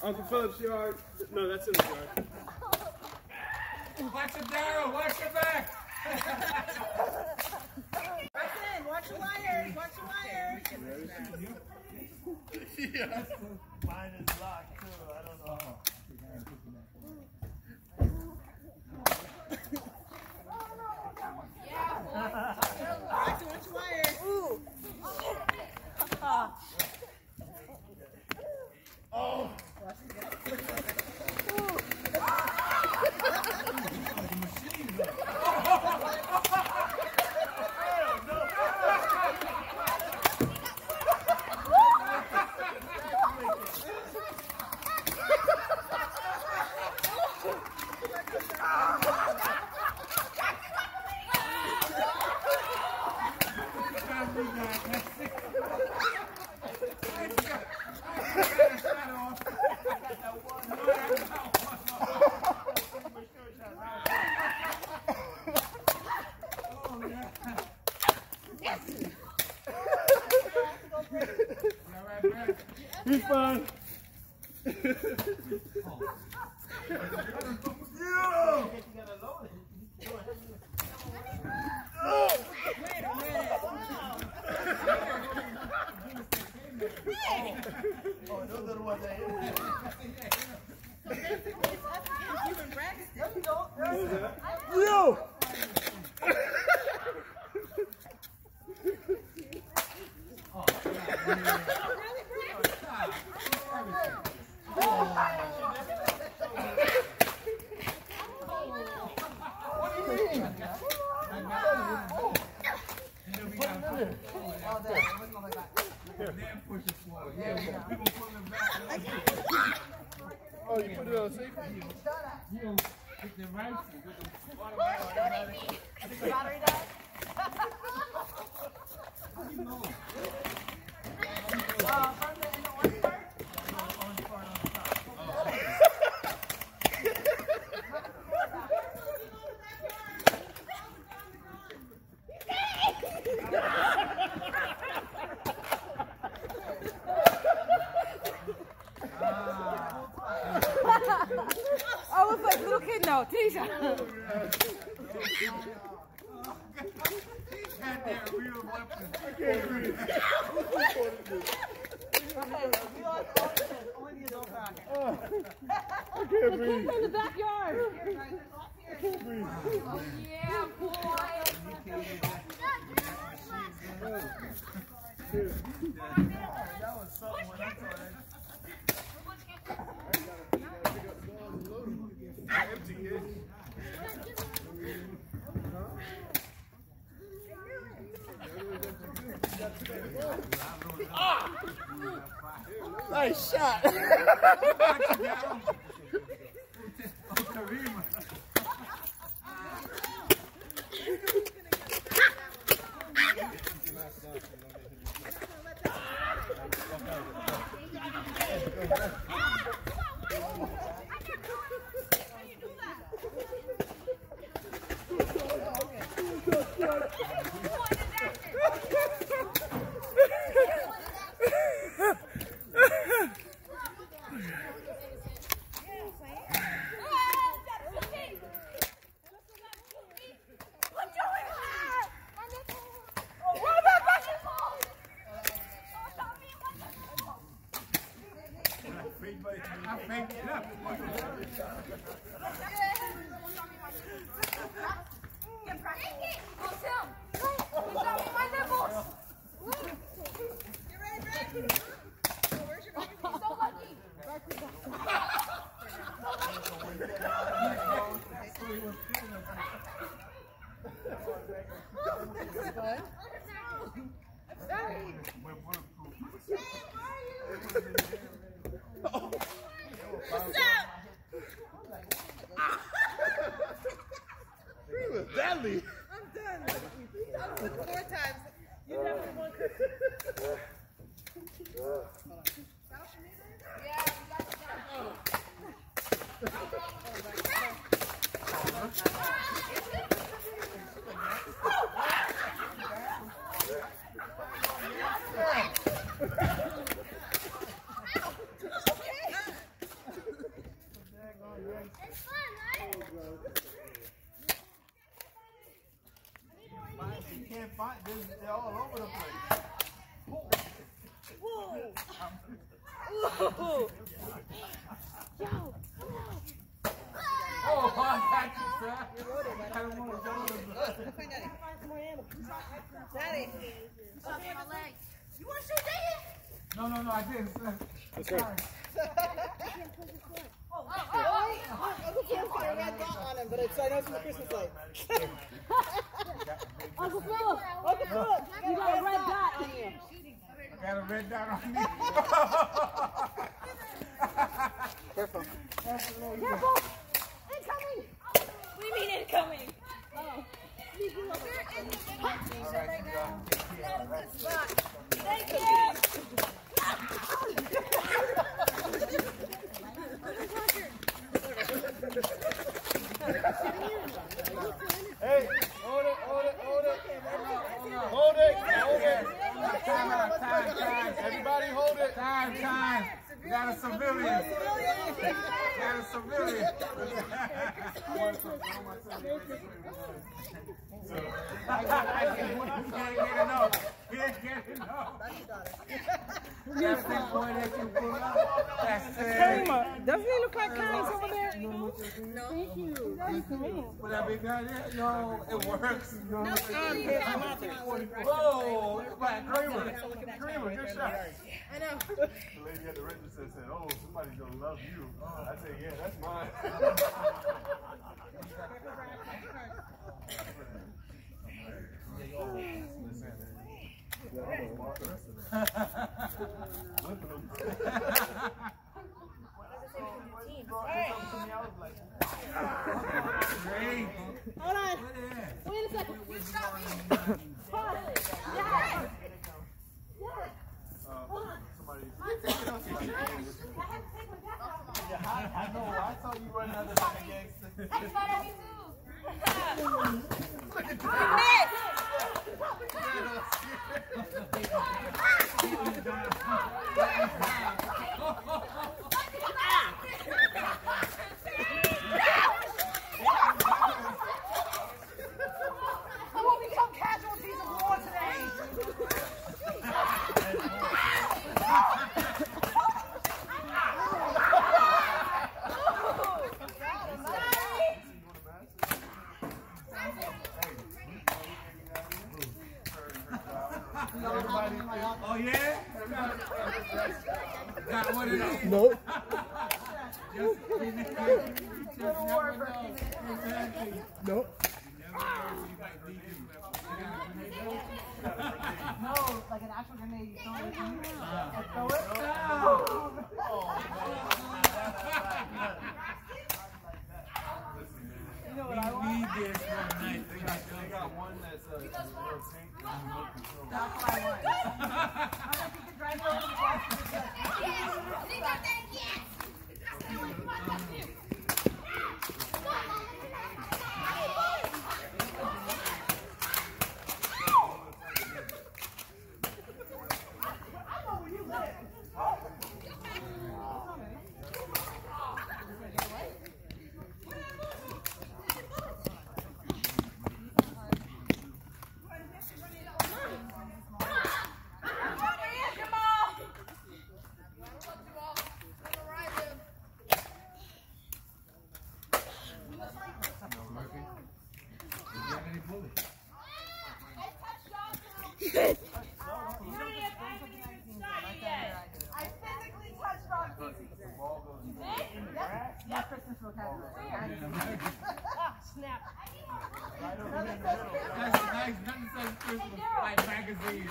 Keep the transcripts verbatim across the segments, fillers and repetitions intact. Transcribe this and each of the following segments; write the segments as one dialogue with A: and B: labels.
A: Uncle Philip's yard. No, that's in the yard.
B: Watch it, Daryl. Watch your back.
C: Listen, watch the wires. Watch the wires.
A: Yeah.
D: Mine is locked too. I don't know.
C: Watch watch the wires. Ooh.
D: Oh.
A: He's fine.
D: Oh, those are the ones that hit me.
A: You! Oh, you put it on safety?
B: You hit the rifle with the
C: Battery died?
B: How do you know?
C: Uh, from the, in the orange part?
B: Orange part on the top.
C: I was like, little kid, no, Tisha.
B: He's had that real weapon.
A: I can't breathe. I can't breathe.
C: In the backyard.
A: I can't breathe.
C: Oh, yeah, boy.
D: That was something when I saw that.
A: Empty, kid. Ah! Nice shot.
B: I faked it up.
A: Deadly.
C: I'm done. Yo.
B: Oh, I got you, sir. I don't want to go to
E: Daddy. You want to shoot Daddy?
B: No, no, no, I didn't, sir.
A: That's right.
E: Uncle Phil's got a red dot on him, but it's, I know it's from the Christmas light.
C: Uncle Philip. Uncle Philip. You got a red dot on you.
B: Got a red dot on me.
E: Careful.
C: Careful. Incoming. What do you mean incoming? Oh. You're in the window right now. That's a good spot. Thank you.
A: Hey, hold it, hold it, hold it. Hold it, hold it.
B: Time out, time, time.
A: Everybody hold it.
B: Time, time. We got a civilian. We got a civilian. I can't get enough. Can't get enough. That's the boy that you pull up. That's it.
C: Doesn't he look like Kyle's over there? No. Thank you.
B: What that big guy there? Yo, it works.
E: No,
B: Whoa, it's like Kramer. Kramer, good shot.
E: I know.
A: The lady at the register said, oh, somebody's going to love you. I said, yeah, that's mine.
B: Great.
C: Hold on. Wait a second. You stop me. Pause. Yeah. Yeah.
A: I know, I saw you running out of the gangster.
C: That's better than me too.
E: I will become casualties of war today.
B: Oh, yeah? Got one of these?
A: Nope.
B: Just, you never know. Exactly.
A: Nope.
E: No, like an actual grenade. You throw it in. Throw it. You know what I
B: We
E: want?
B: need this one night.
A: They got, they got one that's a uh, little pink and remote control.
E: That's what I want. I don't think you can drive over the gas. I physically touched rock pieces. Yeah, Christmas vocabulary. Snap.
B: That's nice. Nothing says Christmas like magazines.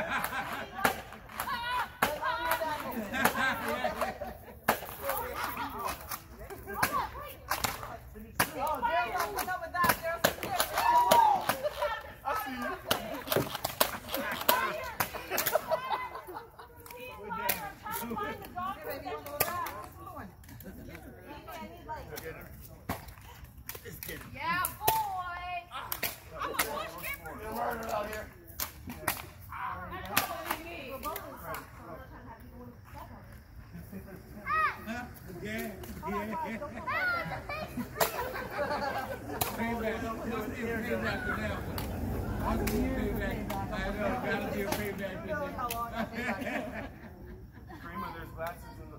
E: Oh, Daryl's not putting up with that. Daryl's
A: I see you.
C: Yeah, boy. I'm a bush skipper.
A: You're murdered out here.
C: That's probably me.
B: Yeah, yeah. Payback. Just be a payback to that one. Just be a payback. I know, gotta be a payback to that.
A: Kramer, there's glasses in the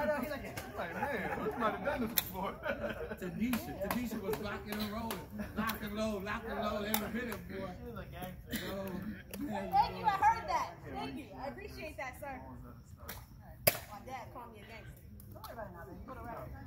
E: no, he's like,
A: Like, man, we might have done this before.
B: Tanisha, Tanisha was locking and rolling. Lock and load, lock and load every minute, boy.
D: She was a gangster.
B: So, man,
C: Thank you, I heard that. Thank you. I appreciate that, sir. My dad called me a gangster. Don't worry about it now, baby. Put it right there.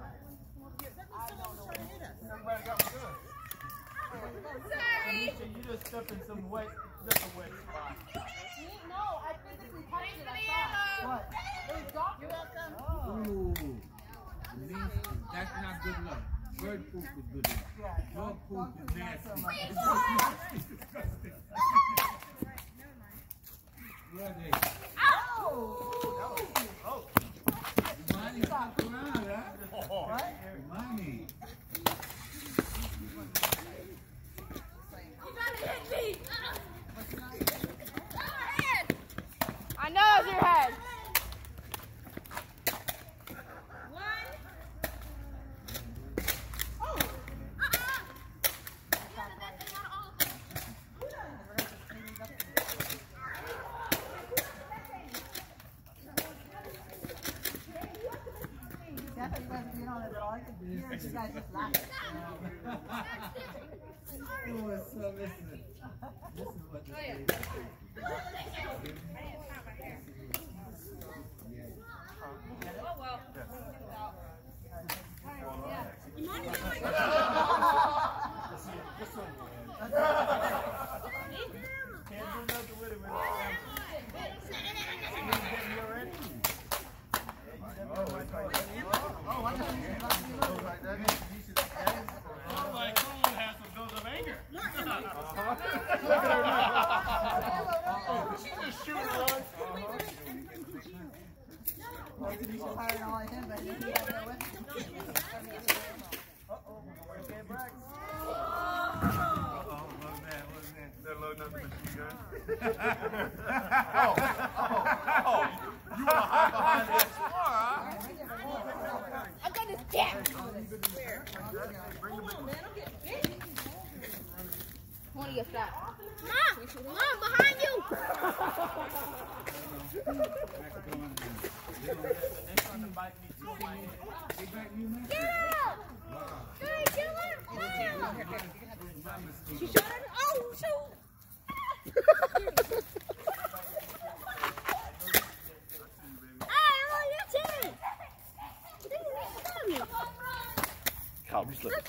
A: Everybody got me good.
C: Sorry.
D: Tanisha, you just stepped in some wet, just a wet spot.
C: No, I physically touched it. I saw it. What? It was dark. You're welcome.
B: ooh, Tanisha, that's not good luck. Bird poop is good luck. Dog poop is nasty. It's disgusting. Where are they?
D: Oh!
B: Money, fuck around, huh?
D: What?
B: Money.
C: You gotta hit me. I know it's your head. One. Oh. Uh-uh. Yeah, that thing out of all of them.
E: Definitely wasn't being on it all. I could hear you guys just laughing.
B: It was so listen. This is what this is.
C: Oh well.
D: Can't do nothing with it, man.
E: Oh, I know you should love you.
D: Sounds like someone has some dose of anger.
A: She's just shooting us.
E: Well, you should hire all of him, but he had no weapon.
A: That loading up the machine gun. oh, oh, oh. You want to hide behind that car, huh?
C: I got this cat. Come on, man. I'm getting big. I want to get flat. Mom! Mom, behind you! Get out! Hey, kill her! She shot her? Oh, shoot! Hey, oh, your turn!
A: Cow, be slick.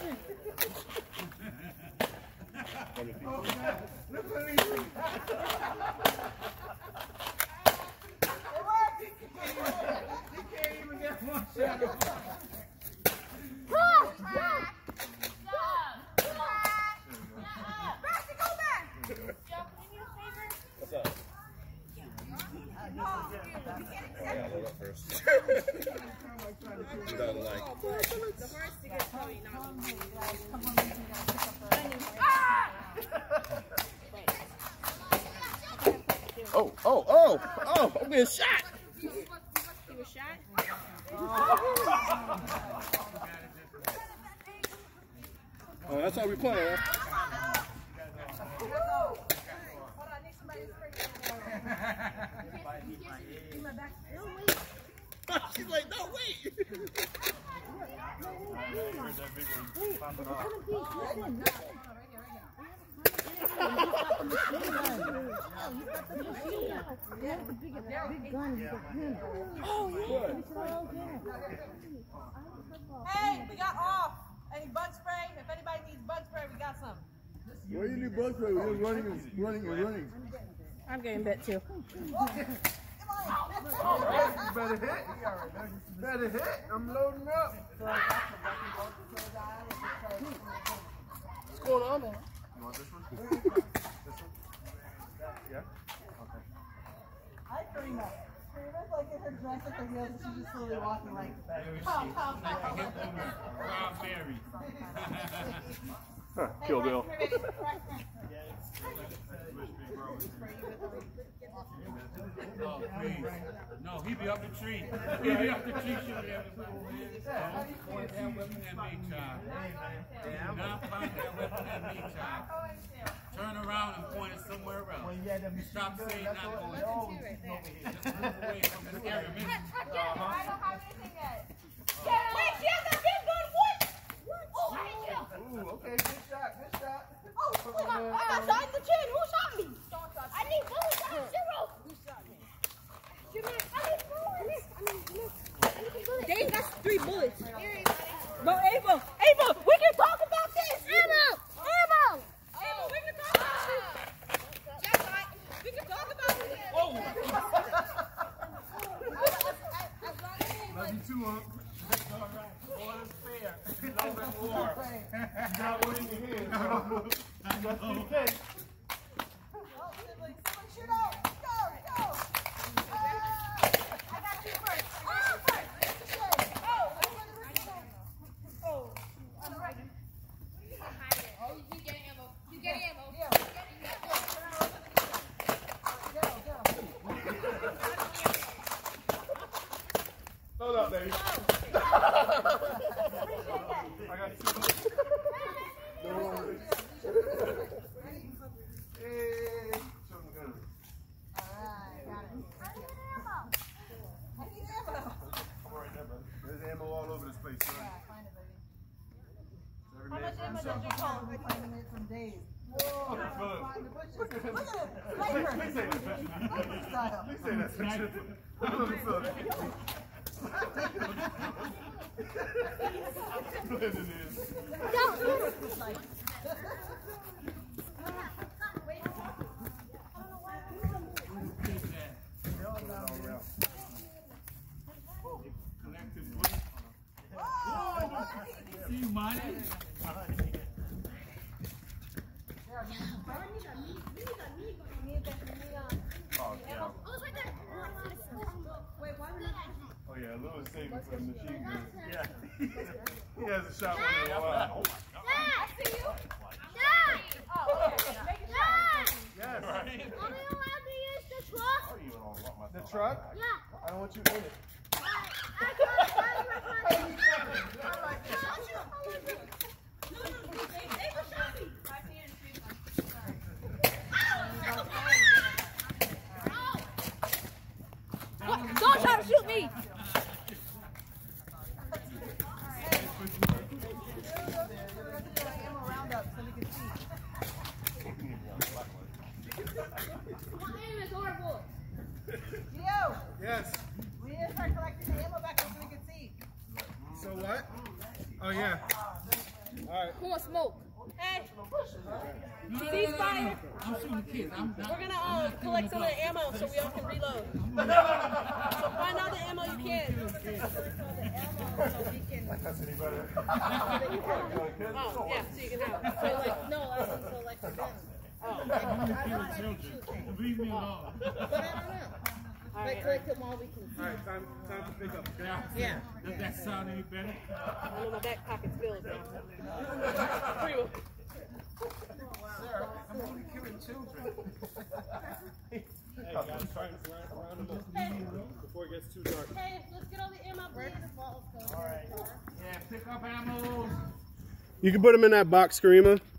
B: He can't even get one shot.
A: What's up? I gotta load up first. Without like.
C: The first to get probably not me.
A: Oh, oh, oh, oh, I'm getting shot.
C: He was shot?
A: Oh, that's how we play, huh? She's like, no, wait.
E: Hey, we got off. Any bug spray? If anybody needs bug spray, we got some.
A: Why you need bug spray? We're running and running and running.
C: I'm getting bit too.
A: Better hit. Better hit. I'm loading up. What's going on, man? You want this one? This one? Yeah? Okay.
E: I pretty much. It's like in her dress at the heels and she's just slowly walking like, pow, pow, pow.
B: Strawberry.
A: Huh, Kill Bill.
B: Oh, please. No, he be up the tree. He be up the tree shooting everybody. Don't point that weapon at me, child. Do not point that weapon at me, child. Turn around and point it somewhere else.
A: When you had them
B: Stop
A: machine
B: saying
A: guns,
B: not
A: that's
B: going.
A: all- oh, it's over here.
B: Just move away from this area.
C: I don't have anything yet.
E: Wait, she has that big gun. What?
C: Oh, I hate you.
A: Ooh, okay, good shot, good shot.
E: Oh, I got, I got shot in the chin. Who shot me?
C: I need one shot. Zero. Who shot me? I need bullets. I need bullets.
E: Dave got three bullets.
C: Here, everybody.
E: No, Ava, Ava, we can talk about this.
C: Ammo! Ammo!
E: Ava, we can talk about this.
C: Just like,
E: We can talk about this.
B: Oh!
C: as long as they
A: Love you too, Unc.
B: That's all right. War is fair. Love and war.
A: You got one in your hand. Just in case.
E: Oh, siblings, siblings, shoot out. Go, go. Ah, I got you first. I got you first. Oh, I'm gonna ricochet. Oh, I'm right.
C: Oh, you getting ammo. You getting ammo.
E: Yeah.
C: You getting ammo.
E: Go, go.
A: Hold up, baby.
E: Appreciate that.
A: I got two. No worries. Hey. Show them good.
E: Alright, got it. I need ammo. I need ammo.
A: I'm right there, brother. There's ammo all over this place, son.
E: Yeah, find it, baby.
A: Every
E: How
A: man
E: much
A: for
E: ammo
A: himself.
E: did you call me finding it from Dave?
A: Whoa,
E: Find the bushes. Look at it. Sniper.
A: Please say that picture.
E: Sniper style.
A: Please say that picture. Look at this one. Look at this.
B: Collective work. See you, Monty.
A: Oh, yeah.
C: Oh, it's right there.
E: Wait, why would I?
A: Oh, yeah. Lil is saving for the machine guns. Yeah. He hasn't shot one in a while.
C: Dad! I see you. Dad!
E: Oh, okay. Make it
C: Dad!
A: Yes.
C: Are we allowed to use the truck?
A: The truck?
C: Yeah.
A: I don't want you in it.
C: I got Don't try to shoot me!
E: ammo roundup so we can see.
C: My aim is horrible.
E: Gio,
A: Yes.
E: we need to start collecting the ammo back so we can see.
A: So what? Oh, yeah. All right.
C: Who wants smoke?
E: Hey,
B: Ceasefire. I'm shooting kids. I'm not.
E: we're gonna uh, collect some of the ammo so we all can reload. So find all the ammo you can.
A: That's any better.
E: Oh, yeah, so you can have it. So like, no, I wasn't so like the gun. Oh, okay.
B: Leave me alone.
E: But I don't know. Like, collect them all we can see.
A: All right, time, time to pick up.
B: Yeah.
E: Yeah.
B: Does that sound any better?
E: I know my back pocket's filled now. Primo.
A: Sir, I'm only killing children. Hey, guys, try to round them up before it gets too dark.
E: Hey, let's get all the ammo, please.
B: All right. Yeah, pick up ammo.
A: You can put them in that box, Screamer.